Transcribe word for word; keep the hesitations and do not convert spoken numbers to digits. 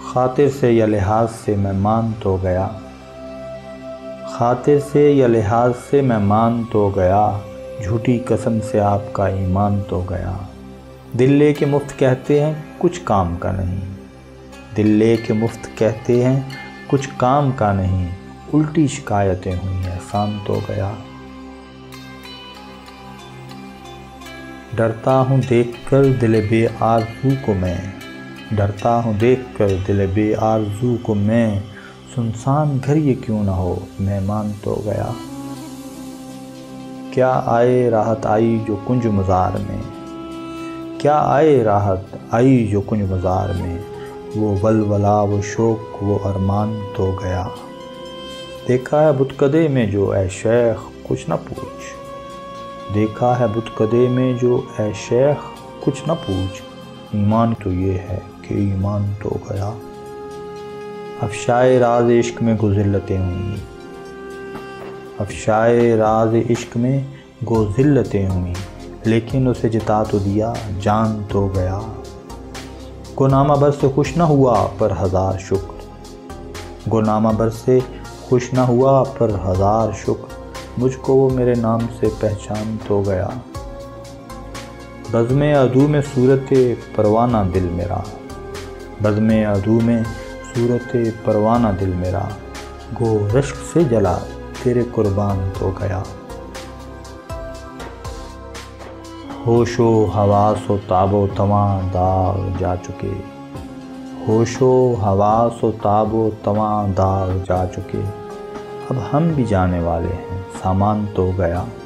खातिर से या लिहाज से मैं मान तो गया, खातिर से या लिहाज से मैं मान तो गया, झूठी कसम से आपका ईमान तो गया। दिल ले के मुफ्त कहते हैं कुछ काम का नहीं, दिल ले के मुफ्त कहते हैं कुछ काम का नहीं, उल्टी शिकायतें हुई एहसान तो गया। डरता हूँ देखकर दिल बेआरज़ू को मैं, डरता हूँ देखकर दिल बेआरज़ू को मैं, सुनसान घर ये क्यों ना हो मेहमान तो गया। क्या आए राहत आई जो कुंज मज़ार में, क्या आए राहत आई जो कुंज मज़ार में, वो वलवला वो शौक़ वो अरमान तो गया। देखा है बुतकदे में जो ऐ शेख कुछ न पूछ, देखा है बुतकदे में जो ऐ शेख कुछ न पूछ, ईमान तो ये है कि ईमान तो गया। अफ़शाए राज इश्क में गुज़िल्लतें हुई, अफ़शाए राज इश्क में गुज़िल्लतें हुई, लेकिन उसे जिता तो दिया जान तो गया। गुनामा बर से खुश न हुआ पर हज़ार शुक्र, गुनामा बर से खुश न हुआ पर हज़ार शुक्र, मुझको वो मेरे नाम से पहचान तो गया। बज़्म अदू में सूरत परवाना दिल मेरा, बज़्म अदू में सूरत परवाना दिल मेरा, गो रश्क से जला तेरे कुर्बान तो गया। होशो हवास व ताबो तवां दाग जा चुके, होशो हवास व ताबो तवां दाग जा चुके, अब हम भी जाने वाले हैं सामान तो गया।